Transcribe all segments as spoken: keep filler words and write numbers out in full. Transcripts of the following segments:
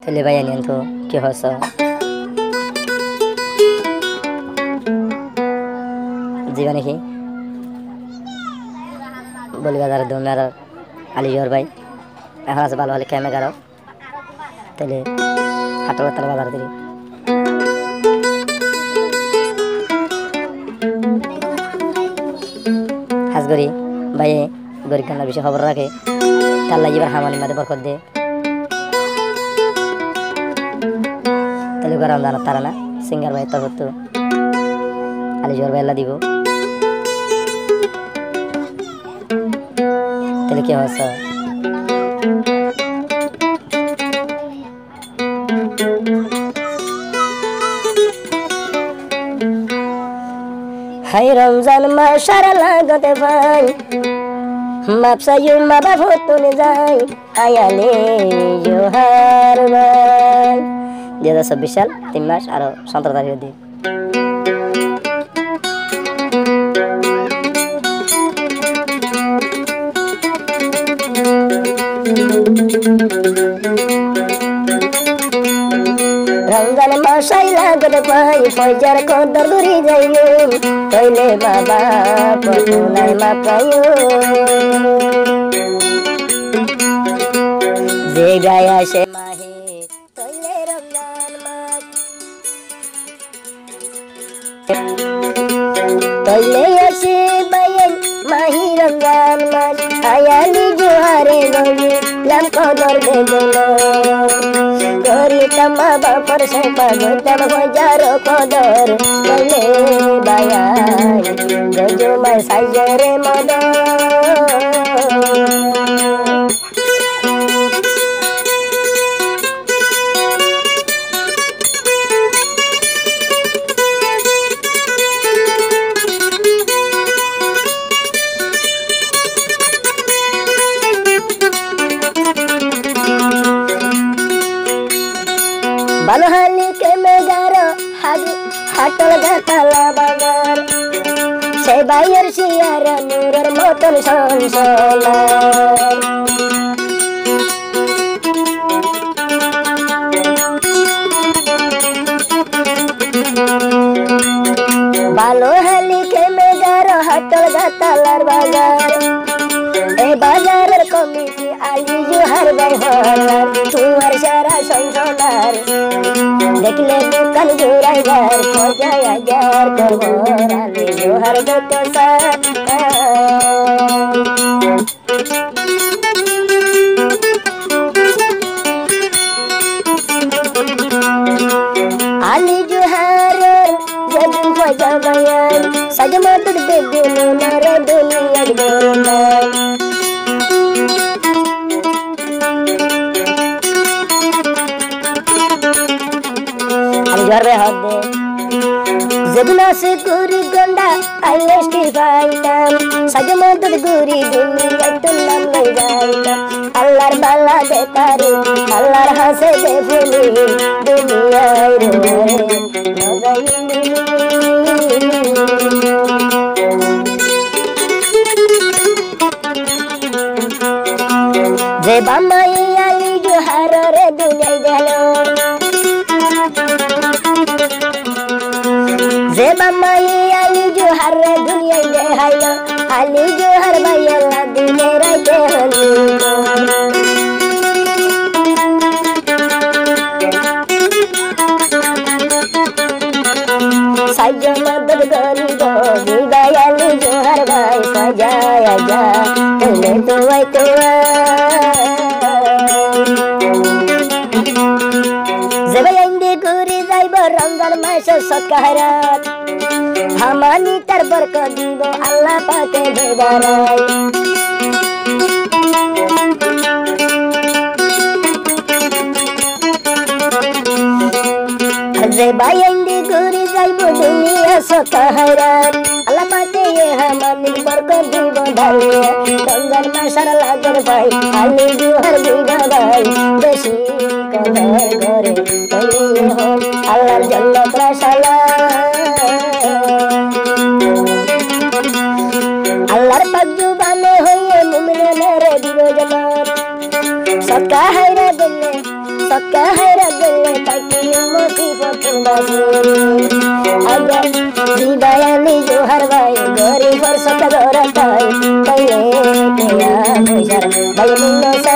Tele bayan to ki hoso জীবনে কি বলি বাজার দোনার আলী জোর ভাই এখন আছে ভালো হলে কেমন গারো তাহলে হাটল তার বাজার দিই হাসগরি ভাই গরি কান্নার বিষয়ে খবর রাখে তার লাগিবার হামানি মাঝে বরকত দে তাহলে গরম জানা তারা না সিঙ্গার ভাই তখন তো আলী জোর ভাই দিব তাহলে কি হচ্ছে হাই রমজান মাসের লাগতে ভাই মাপসায়ু মা বাবু তুলে যাই আয়ালে জোহার ভাই দুই হাজার চব্বিশ সাল তিন মাস আরো সতেরো তারিখ দিন রমজান মাসাই লাগতে পাই ফজর কদর দূরে যাইও কইলে বাবা পতুলাই মাপায়ো যে গায়া সে মাহে কইলে রমজান মাস কইলে আসে বাইন মাহি রমজান মাস আয়ালি জোহারে গলি লাম কদর দে গেলো গরি তমা বাপর সে পাগতম হজারো কদর কইলে বায়ান গজো মাই সাইজরে মদ বালহালি কে মেগার হাজি হাটল গাতালা বাজার সে বাইয়ের শিয়ার নূরের মতন সংসার বালহালি কে মেগার হাটল গাতালার বাজার এই বাজারের কমিটি আলী জোহার ভাই হলার তোমার সারা সংসার দেখলে দোকান জোড়াইবার খোঁজায় হাজার খবর আলী জোহার যত আলী জোহার যেদিন খোঁজা বায়ান সাজমত বেগুন নার দুনিয়ার গোলাম জরে হবে যেগুলা সে গুরি গন্ডা আইলেস্টি পাইতাম সাজমত গুরি দুনিয়া তুললাম লই যাইতাম আল্লাহর বালা দে তারে আল্লাহর হাসে দে ফুলি দুনিয়ায় যে বামাই আলী জোহার রে দুনিয়ায় গেল যে বামাই আলী জোহার রে দুনিয়ায় দেখাইল আলী জোহার ভাই আল্লাহ দিনে রাইতে হলি সাইজা মদদ গরিব দিবাই আলী জোহার ভাই সাজায় যা তুলে তোয়াই তোয়া যেবাই আইন্দে করে যাইব রমজান মাসে সৎকারাত হামানি তার বরকত দিব আল্লাহ পাকে দেবারাই যেবাই আইন্দে করে যাইব দুনিয়া সৎকারাত আল্লাহ পাকে হামানি বরকত দিব ঢালিয়া রমজান মাসের লাগর ভাই আলী জোহার বিনা ভাই বেশি কদর করে কইলে হল আল্লাহর জন্য প্রাসালা আল্লাহর পাক জুবানে হইয়ে মুমিনের দিব জান্নাত সৎকা হায়রা দিলে সৎকা হায়রা gele taki musibot basi aga dibayani johar bai gori forsat goratai kaile kaya bujara bai munasa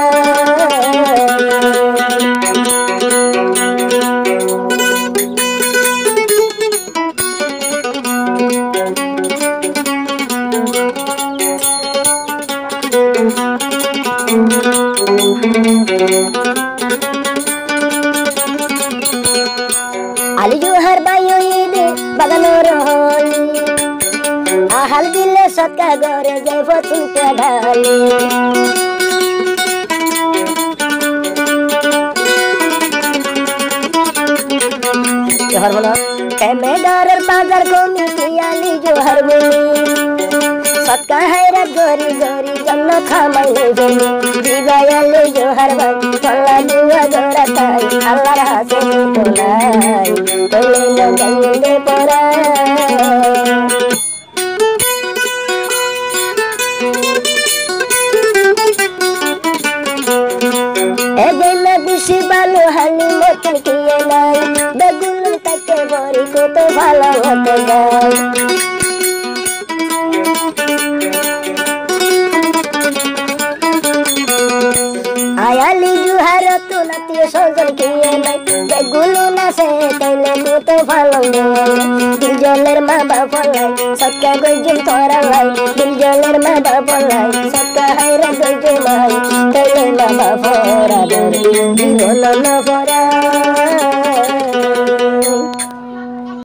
Ali Johar bayo ide baganor holi ahal dile satka gore jai fotun ke dhali Johar bola keme darar bazar komiti Ali Johar boli satka hayrat gori gori janna khamai boli dibayale Johar bai palla dua goratai Allah hase tolai tole no gainde pora edena bisi balu hali motan kiye nai begulu take bori ko to bhala hote gai ayali Johar tu nati sojan kiye nai begulu na se tele ko to bhala dil joler ma ba polai satka gojum tora lai dil joler ma ba polai satka haira gojum mai tele ma ba fora dil joler na fora